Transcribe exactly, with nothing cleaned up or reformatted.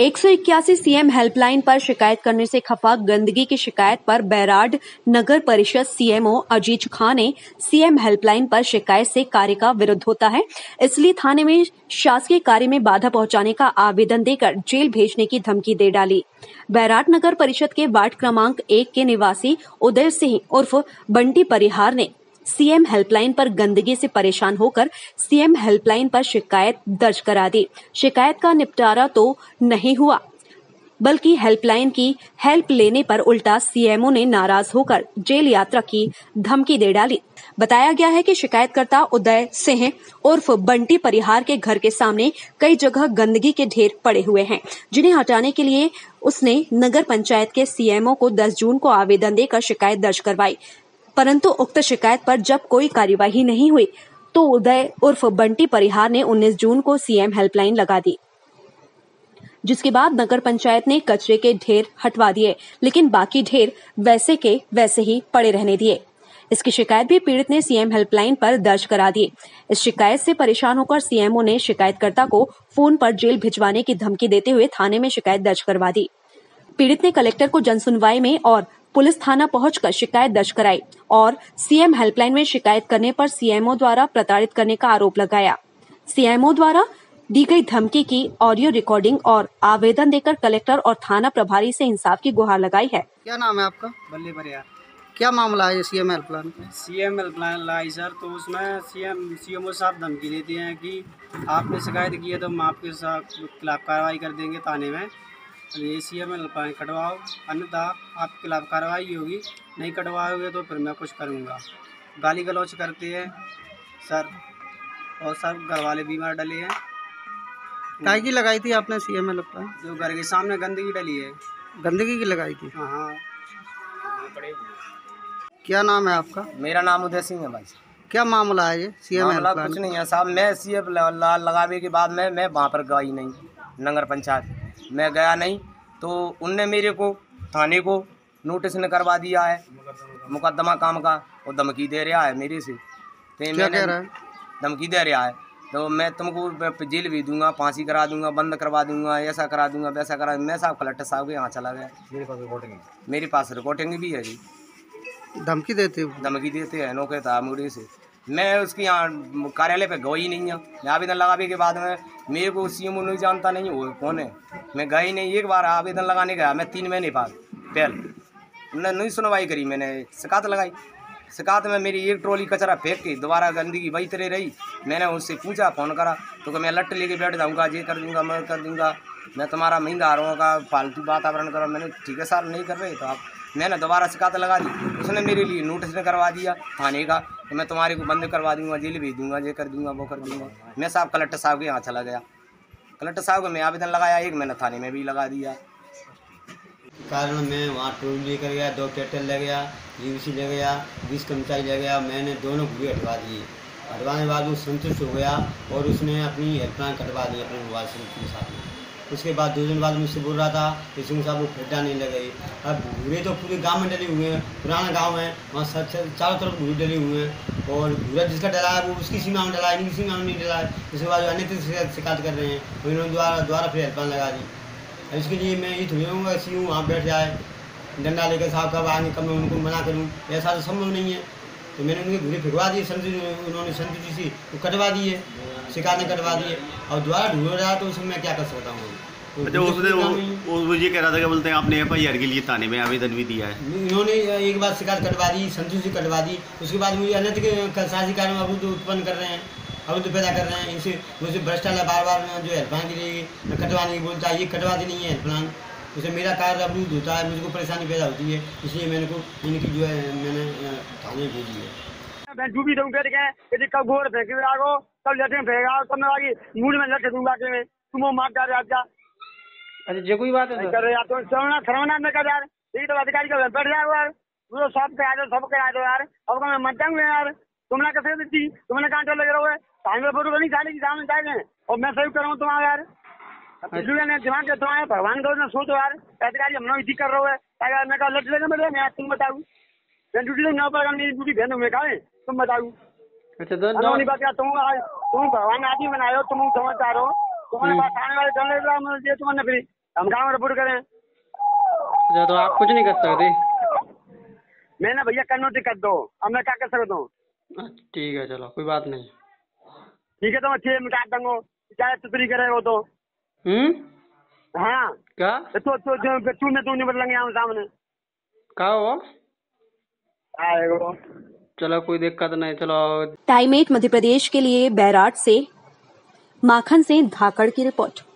एक सौ इक्यासी सीएम हेल्पलाइन पर शिकायत करने से खफा गंदगी की शिकायत पर बैराड नगर परिषद सीएमओ अजीज खान ने सीएम हेल्पलाइन पर शिकायत से कार्य का विरोध होता है, इसलिए थाने में शासकीय कार्य में बाधा पहुंचाने का आवेदन देकर जेल भेजने की धमकी दे डाली। बैराड नगर परिषद के वार्ड क्रमांक एक के निवासी उदय सिंह उर्फ बंटी परिहार ने सीएम हेल्पलाइन पर गंदगी से परेशान होकर सीएम हेल्पलाइन पर शिकायत दर्ज करा दी। शिकायत का निपटारा तो नहीं हुआ, बल्कि हेल्पलाइन की हेल्प लेने पर उल्टा सीएमओ ने नाराज होकर जेल यात्रा की धमकी दे डाली। बताया गया है कि शिकायतकर्ता उदय सिंह उर्फ बंटी परिहार के घर के सामने कई जगह गंदगी के ढेर पड़े हुए हैं, जिन्हें हटाने के लिए उसने नगर पंचायत के सीएमओ को दस जून को आवेदन देकर शिकायत दर्ज करवाई, परंतु उक्त शिकायत पर जब कोई कार्यवाही नहीं हुई तो उदय उर्फ बंटी परिहार ने उन्नीस जून को सीएम हेल्पलाइन लगा दी, जिसके बाद नगर पंचायत ने कचरे के ढेर हटवा दिए, लेकिन बाकी ढेर वैसे के वैसे ही पड़े रहने दिए। इसकी शिकायत भी पीड़ित ने सीएम हेल्पलाइन पर दर्ज करा दी। इस शिकायत से परेशान होकर सीएमओ ने शिकायतकर्ता को फोन पर जेल भिजवाने की धमकी देते हुए थाने में शिकायत दर्ज करवा दी। पीड़ित ने कलेक्टर को जनसुनवाई में और पुलिस थाना पहुंचकर शिकायत दर्ज कराई और सीएम हेल्पलाइन में शिकायत करने पर सीएमओ द्वारा प्रताड़ित करने का आरोप लगाया। सीएमओ द्वारा दी गई धमकी की ऑडियो रिकॉर्डिंग और आवेदन देकर कलेक्टर और थाना प्रभारी से इंसाफ की गुहार लगाई है। क्या नाम है आपका? बल्ले परिहार। क्या मामला है सीएम हेल्पलाइन? सीएम हेल्पलाइन लाई सर, तो उसमें सीएम सीएमओ साहब धमकी देते हैं कि आपने शिकायत की है तो हम आपके साथ खिलाफ कार्रवाई कर देंगे थाने में, ये सीएम हेल्पलाइन कटवाओ, अन्यथा आपके खिलाफ कार्रवाई होगी, नहीं कटवाओगे तो फिर मैं कुछ करूँगा। गाली गलौच करते हैं सर, और सर घर वाले बीमार डले हैं। काय की लगाई थी आपने सीएम हेल्पलाइन? जो घर के सामने गंदगी डली है। गंदगी की लगाई थी? हाँ हाँ। क्या नाम है आपका? मेरा नाम उदय सिंह है भाई। क्या मामला है ये सीएम हेल्पलाइन? कुछ नहीं है साहब, मैं सीएम लगावे के बाद में मैं वहाँ पर गई नहीं, नगर पंचायत मैं गया नहीं, तो उनने मेरे को थाने को नोटिस न करवा दिया है, मुकदमा काम का, और धमकी दे रहा है मेरे से। तो क्या कह रहा है? धमकी दे रहा है तो मैं तुमको जेल भी दूंगा, फांसी करा दूंगा, बंद करवा दूंगा, ऐसा करा दूंगा, वैसा करा। मैं साहब कलेक्टर साहब के यहाँ चला गया। मेरे पास रिकॉर्डिंग मेरे पास रिकॉर्डिंग भी है जी। धमकी देते धमकी देते हैं नौके था मुझे से। मैं उसके यहाँ कार्यालय पे गई नहीं है। मैं आवेदन लगाने के बाद में मेरे को सीएमओ नहीं जानता नहीं वो कौन है, मैं गई नहीं। एक बार आवेदन लगाने गया मैं तीन महीने बाद पहले, उन्होंने नहीं सुनवाई करी, मैंने शिकायत लगाई। शिकायत में मेरी एक ट्रॉली कचरा फेंक के दोबारा गंदगी वही तरह रही। मैंने उससे पूछा, फ़ोन करा तो मैं लट्ट लेके बैठ जाऊँगा, ये कर दूँगा, मैं कर दूँगा, मैं तुम्हारा महंगा रहा का फालतू वातावरण करो। मैंने ठीक है सर, नहीं कर रहे तो आप, मैंने दोबारा शिकायत लगा दी। उसने मेरे लिए नोटिस ने करवा दिया थाने का, तो मैं तुम्हारे को बंद करवा दूंगा, जेल भेज दूंगा, ये कर दूंगा, वो कर दूंगा। मैं साहब कलेक्टर साहब के यहाँ चला गया। कलेक्टर साहब को मैं आवेदन लगाया, एक मैंने थाने में भी लगा दिया। कारण मैं वहाँ टोल लेकर गया, दो ट्रैक्टर ले गया, यूसी ले गया, बीस कर्मचारी ले गया, मैंने दोनों घूरे हटवा दिए। हटवाने के बाद वो संतुष्ट हो गया और उसने अपनी हेल्पलाइन कटवा दी अपने मोबाइल से साथ में। उसके बाद दो दिन बाद मुझसे बोल रहा था कि सिंह साहब वो खड्डा नहीं लगे। अब भूरे तो पूरे गांव में डले हुए हैं, पुराना गांव है, वहाँ चारों तरफ भूरे डले हुए हैं, और भूरा जिसका डला है वो उसकी सीमा में डला है, इनकी सीमा में नहीं डला है। इसके बाद अन्य शिकायत कर रहे हैं, उन्होंने द्वारा द्वारा फिर हेल्पलाइन लगा दी। इसके लिए मैं ये थोड़ी हूँ सी हूँ वहाँ बैठ जाए डंडा लेकर साहब कब आएंगे, कब मैं उनको मना करूँ, ऐसा तो संभव नहीं है। तो मैंने उनके घूरे फिरवा दिए, संतुष्ट उन्होंने संतुष्टि सी वो कटवा दिए, शिकायतें कटवा दिए, और द्वारा ढूंढ रहा तो उसमें मैं क्या कर सकता हूँ। तो अच्छा, उसने वो, वो ये कह रहा था कि बोलते हैं आपने एफ आई आर के लिए थाने में आवेदन भी दिया है। उन्होंने एक बार शिकायत कटवा दी, संतुष्टि कटवा दी, उसके बाद मुझे अनैतिक साझी कारण अवरुद्ध उत्पन्न कर रहे हैं, अवरुद्ध पैदा कर रहे हैं। इनसे मुझे भ्रष्टाचार बार बार जो हेल्पलाइन के लिए कटवाने की बोलता है, ये कटवा दी नहीं है हेल्पलाइन, उसे मेरा कार्य अवरुद्ध होता है, मुझको परेशानी पैदा होती है, इसलिए मैंने को इनकी जो है मैंने थाने भेजी है। मैं डूबी दूँ बैठ गए, यदि कब गोर फेंक आगो, कब लटे फेंका, कब मैं आगे मूड में लट दूंगा के में तुम वो मार कर आजा। अच्छा जो कोई बात है कर रहे तो श्रवणा श्रवणा में कर यार, यही तो अधिकारी का बैठ जाओ यार, वो सब करा दो, सब करा दो यार। अब मैं मर जाऊंगा यार, तुमने कैसे दी, तुमने कहाँ चल लगे रहो, टाइम में फोटो नहीं डालेगी, सामने जाएंगे और मैं सही करूँ तुम्हारा यार। ने दिमाग के तुम्हारे भगवान को सोचो यार, अधिकारी हम लोग कर रहे हो, मैं कहा लट लेना बैठे, मैं तुम बताऊँ, मैं ड्यूटी तो न पर मेरी ड्यूटी भेज में कहा तुम बताऊँ। अच्छा बात तुम तुम भगवान आदमी बनाए हो, तुम समझदार हो, तुम्हारे पास आने वाले तुमने फिर हम कहाँ रिपोर्ट करें? अच्छा तो आप कुछ नहीं कर सकते? मैंने भैया करना तो कर दो, अब मैं क्या कर सकता हूँ? अच्छा, ठीक है चलो कोई बात नहीं। ठीक है तो मैं छह मिटा दूंगा, क्या तुतरी करे वो तो। हम्म हाँ क्या तो तो तो तो- तू में तू नहीं बदलेंगे यहाँ सामने क्या हो? आएगो। चलो कोई दिक्कत नहीं, चलो। टाइम एट मध्य प्रदेश के लिए बैराट से माखन से धाकड़ की रिपोर्ट।